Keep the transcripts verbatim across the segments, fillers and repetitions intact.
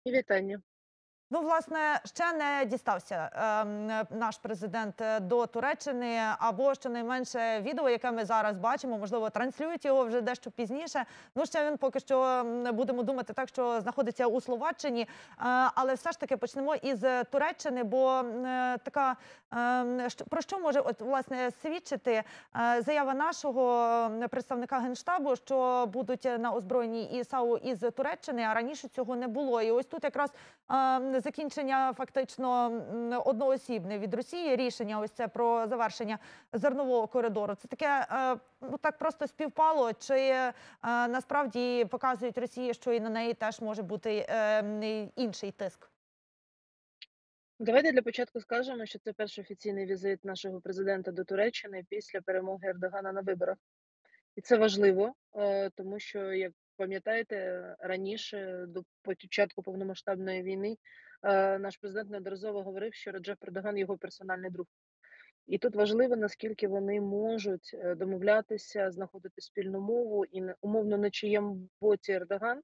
І вітання. Ну, власне, ще не дістався ем, наш президент е, до Туреччини, або щонайменше відео, яке ми зараз бачимо, можливо, транслюють його вже дещо пізніше. Ну, ще він поки що, м, будемо думати так, що знаходиться у Словаччині. Е, але все ж таки почнемо із Туреччини, бо м, е, така, ем, щ- про що може, от, власне, свідчити е, заява нашого м, представника Генштабу, що будуть на озброєнні і САУ із Туреччини, а раніше цього не було. І ось тут якраз Ем, закінчення фактично м, одноосібне від Росії рішення, ось це про завершення зернового коридору. Це таке, е, ну так просто співпало, чи е, насправді показують Росії, що і на неї теж може бути е, м, інший тиск? Давайте для початку скажемо, що це перший офіційний візит нашого президента до Туреччини після перемоги Ердогана на виборах. І це важливо, е, тому що, як пам'ятаєте, раніше до початку повномасштабної війни е, наш президент неодноразово говорив, що Реджеп Ердоган його персональний друг. І тут важливо, наскільки вони можуть е, домовлятися, знаходити спільну мову і не- умовно на чиєму боці Ердоган.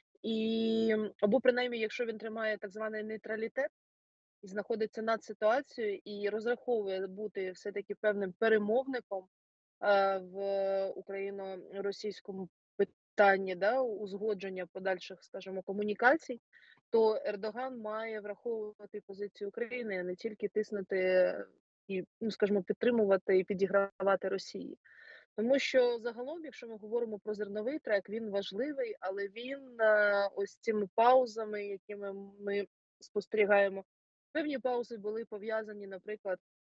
І або принаймні, якщо він тримає так званий нейтралітет і знаходиться над ситуацією і розраховує бути все-таки певним перемовником е, в україно-російському питанні, да, узгодження подальших, скажімо, комунікацій, то Ердоган має враховувати позицію України, а не тільки тиснути і, ну скажімо, підтримувати і підігравати Росії. Тому що загалом, якщо ми говоримо про зерновий трек, він важливий, але він е, ось цими паузами, якими ми спостерігаємо. Певні паузи були пов'язані, наприклад,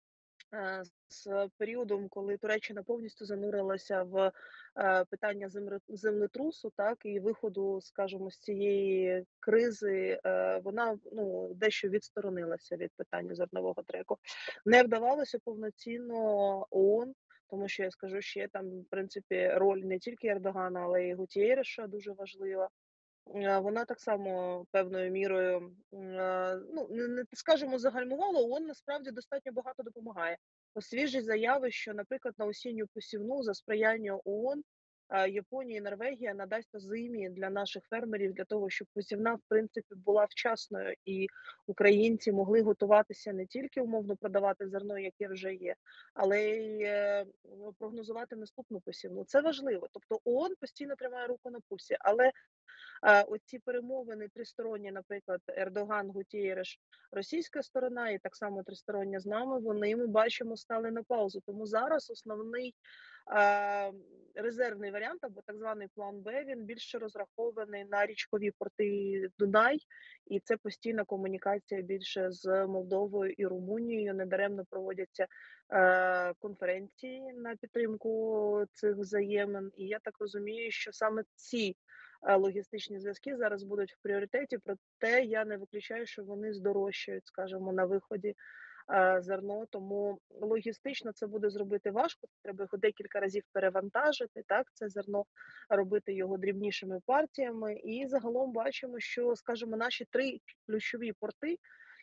е, з періодом, коли Туреччина повністю занурилася в е, питання земре- землетрусу, так і виходу, скажімо, з цієї кризи, е, вона ну дещо відсторонилася від питання зернового треку. Не вдавалося повноцінно ООН, тому що я скажу ще там, в принципі, роль не тільки Ердогана, але й Гутєреша дуже важлива. Е, вона так само певною мірою, м, е, ну, не не скажемо, загальмувала, ООН насправді достатньо багато допомагає. Ось свіжі заяви, що, наприклад, на осінню посівну за сприяння ООН, е, Японія і Норвегія надасть озимі для наших фермерів для того, щоб посівна, в принципі, була вчасною, і українці могли готуватися не тільки умовно продавати зерно, яке вже є, але й е, ну, прогнозувати наступну посівну. Це важливо. Тобто ООН постійно тримає руку на пульсі, але а, оці перемовини тристоронні, наприклад, Ердоган, Гутєреш, російська сторона, і так само тристороння з нами, вони ми бачимо стали на паузу. Тому зараз основний а, резервний варіант, або так званий план Б, він більше розрахований на річкові порти Дунай, і це постійна комунікація більше з Молдовою і Румунією. Недаремно проводяться е, конференції на підтримку цих взаємин. І я так розумію, що саме ці е, логістичні зв'язки зараз будуть в пріоритеті, проте я не виключаю, що вони здорожчають, скажімо, на виході е, зерно. Тому логістично це буде зробити важко. Треба його декілька разів перевантажити. Так, це зерно робити його дрібнішими партіями. І загалом бачимо, що, скажімо, наші три ключові порти.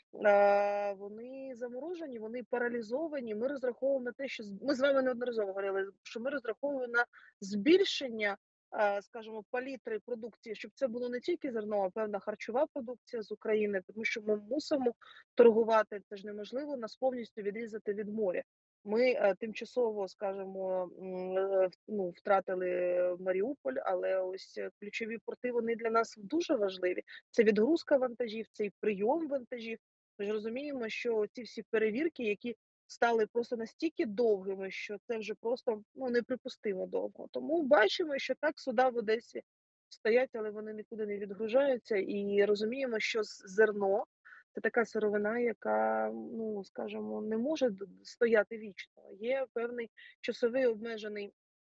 е, Вони заморожені, вони паралізовані. Ми розраховуємо на те, що з- ми з вами неодноразово говорили, що ми розраховуємо на збільшення е, скажімо, палітри продукції, щоб це було не тільки зерно, а певна харчова продукція з України, тому що ми мусимо торгувати. Це ж неможливо нас повністю відрізати від моря. Ми е, тимчасово, скажімо, м, е, в- ну, втратили Маріуполь, але ось е, ключові порти вони для нас дуже важливі. Це відгрузка вантажів, це і прийом вантажів. Ми ж розуміємо, що ці всі перевірки, які стали просто настільки довгими, що це вже просто ну неприпустимо довго. Тому бачимо, що так суда в Одесі стоять, але вони нікуди не відгружаються, і розуміємо, що з- зерно це така сировина, яка, ну скажімо, не може д- стояти вічно. Є певний часовий обмежений,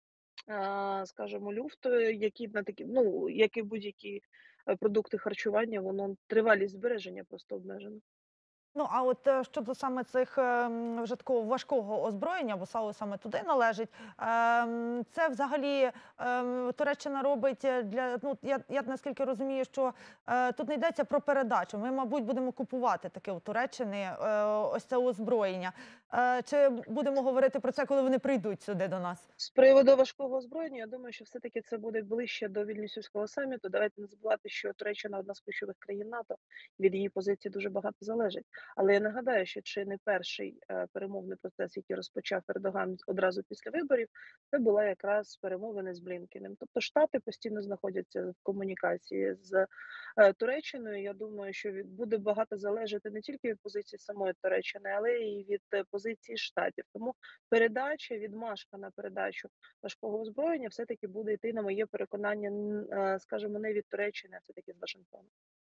а, скажімо, люфт, е, який на такі, ну як і будь-які е, продукти харчування, воно тривалість збереження просто обмежена. Ну, а от е, щодо саме цих ем, вже такого важкого озброєння, бо САУ саме туди належить, ем, це взагалі ем, Туреччина робить е, для, ну, я, я наскільки розумію, що е, тут не йдеться про передачу. Ми, мабуть, будемо купувати таке у Туреччини е, ось це озброєння. Е, чи будемо говорити про це, коли вони прийдуть сюди до нас? З приводу важкого озброєння, я думаю, що все-таки це буде ближче до Вільнюсівського саміту. Давайте не забувати, що Туреччина одна з ключових країн НАТО, від її позиції дуже багато залежить. Але я нагадаю, що чи не перший е, перемовний процес, який розпочав Ердоган одразу після виборів, це була якраз перемовини з Блінкеним. Тобто Штати постійно знаходяться в комунікації з е, Туреччиною. Я думаю, що від буде багато залежати не тільки від позиції самої Туреччини, але й від е, позиції Штатів. Тому передача, відмашка на передачу важкого озброєння все-таки буде йти, на моє переконання, н- е, скажімо, не від Туреччини, а все-таки з Вашингтону.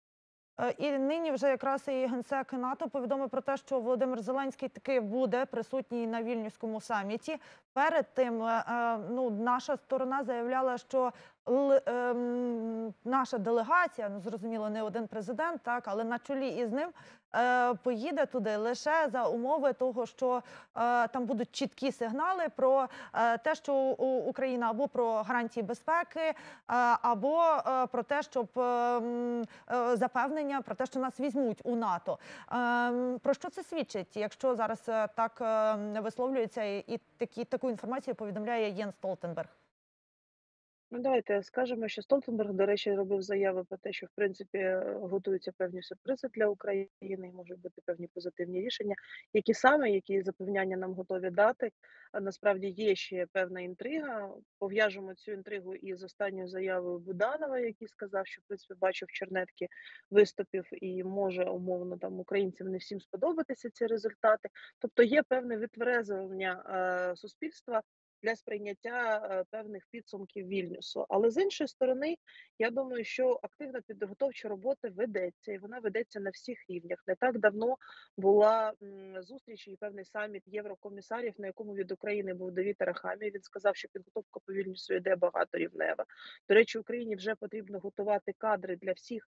Е, І нині вже якраз і генсек НАТО повідомив про те, що Володимир Зеленський таки буде присутній на Вільнюському саміті. Перед тим е, е, ну, наша сторона заявляла, що л- ем, наша делегація, ну зрозуміло, не один президент, так, але на чолі із ним е, поїде туди лише за умови того, що е, там будуть чіткі сигнали про е, те, що у- Україна або про гарантії безпеки, е, або е, про те, щоб е, м, е, запевнення про те, що нас візьмуть у НАТО. Ем, Про що це свідчить, якщо зараз е, так е, висловлюється і і такі, таку інформацію повідомляє Єнс Столтенберг? Ну, давайте скажемо, що Столтенберг, до речі, робив заяви про те, що в принципі е, готуються певні сюрпризи для України, і можуть бути певні позитивні рішення. Які саме, які запевняння нам готові дати. А насправді є ще певна інтрига. Пов'яжемо цю інтригу із останньою заявою Буданова, який сказав, що в принципі бачив чернетки виступів і може умовно там українцям не всім сподобатися ці результати. Тобто є певне відтверезування е, суспільства для сприйняття е, певних підсумків Вільнюсу. Але з іншої сторони, я думаю, що активна підготовча робота ведеться, і вона ведеться на всіх рівнях. Не так давно була м, зустріч і певний саміт єврокомісарів, на якому від України був Давід Арахамія. Він сказав, що підготовка по Вільнюсу йде багаторівнева. До речі, Україні вже потрібно готувати кадри для всіх,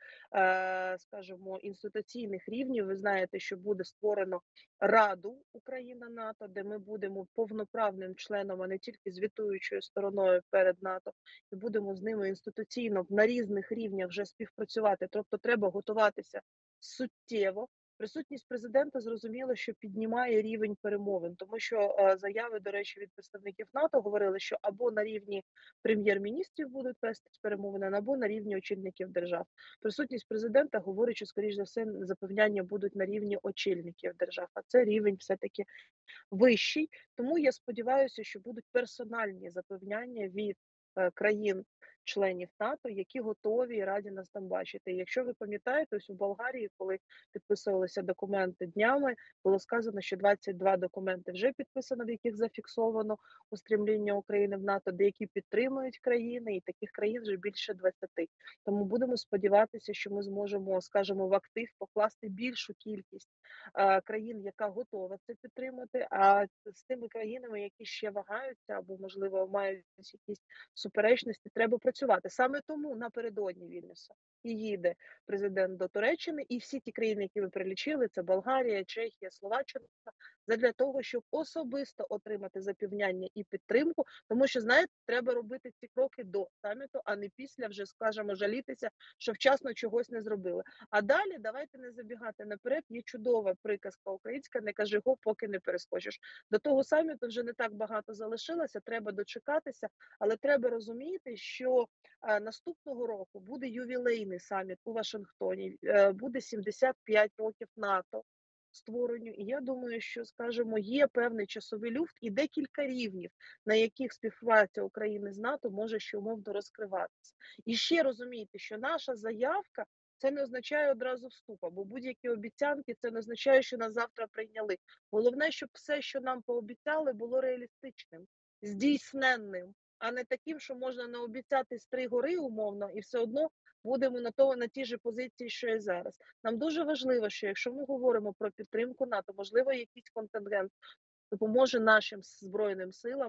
е, скажімо, інституційних рівнів. Ви знаєте, що буде створено Раду Україна-НАТО, де ми будемо повноправним членом, а не тільки звітуючою стороною перед НАТО, і будемо з ними інституційно на різних рівнях вже співпрацювати. Тобто треба готуватися суттєво. Присутність президента зрозуміло, що піднімає рівень перемовин, тому що е, заяви, до речі, від представників НАТО говорили, що або на рівні прем'єр-міністрів будуть вестись перемовини, або на рівні очільників держав. Присутність президента говорить, що, скоріш за все, запевняння будуть на рівні очільників держав, а це рівень все-таки вищий. Тому я сподіваюся, що будуть персональні запевняння від е, країн. Членів НАТО, які готові і раді нас там бачити. І якщо ви пам'ятаєте, ось у Болгарії, коли підписувалися документи днями, було сказано, що двадцять два документи вже підписано, в яких зафіксовано устремління України в НАТО, деякі підтримують країни, і таких країн вже більше двадцяти. Тому будемо сподіватися, що ми зможемо, скажімо, в актив покласти більшу кількість е, країн, яка готова це підтримати. А з тими країнами, які ще вагаються або можливо мають якісь суперечності, треба працювати. Саме тому напередодні Вільнюса і їде президент до Туреччини, і всі ті країни, які ви перелічили, це Болгарія, Чехія, Словаччина, задля того, щоб особисто отримати запевняння і підтримку, тому що, знаєте, треба робити ці кроки до саміту, а не після вже, скажемо, жалітися, що вчасно чогось не зробили. А далі давайте не забігати наперед. Є чудова приказка українська: не кажи го, поки не перескочиш. До того саміту вже не так багато залишилося, треба дочекатися, але треба розуміти, що е, наступного року буде ювілейний саміт у Вашингтоні, е, буде сімдесят п'ять років НАТО створенню. І я думаю, що, скажімо, є певний часовий люфт і декілька рівнів, на яких співпраця України з НАТО може ще умовно розкриватися. І ще розумійте, що наша заявка це не означає одразу вступ, бо будь-які обіцянки це не означає, що нас завтра прийняли. Головне, щоб все, що нам пообіцяли, було реалістичним, здійсненним, а не таким, що можна наобіцяти з три гори умовно, і все одно будемо на то на тій же позиції, що і зараз. Нам дуже важливо, що якщо ми говоримо про підтримку НАТО, можливо, якийсь контингент допоможе нашим збройним силам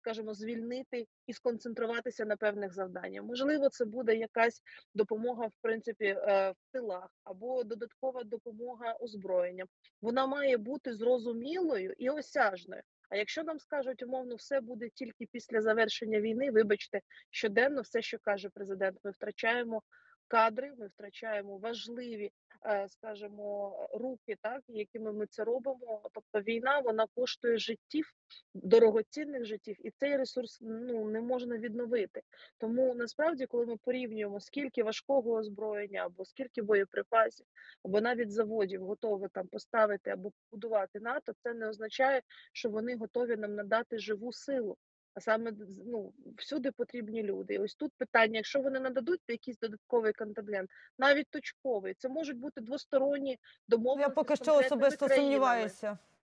скажімо, звільнити і сконцентруватися на певних завданнях. Можливо, це буде якась допомога, в принципі, е, в тилах або додаткова допомога озброєнням. Вона має бути зрозумілою і осяжною. А якщо нам скажуть, умовно, все буде тільки після завершення війни, вибачте, щоденно все, що каже президент, ми втрачаємо кадри, ми втрачаємо важливі, е, скажімо, руки, так, якими ми це робимо. Тобто війна, вона коштує життів, дорогоцінних життів, і цей ресурс, ну, не можна відновити. Тому насправді, коли ми порівнюємо, скільки важкого озброєння або скільки боєприпасів, або навіть заводів готові там поставити або побудувати НАТО, це не означає, що вони готові нам надати живу силу. А саме ну, всюди потрібні люди. І ось тут питання: якщо вони нададуть якийсь додатковий контингент, навіть точковий, це можуть бути двосторонні Ну, я домовленості поки з що конкретними особисто країнами. сумніваюся.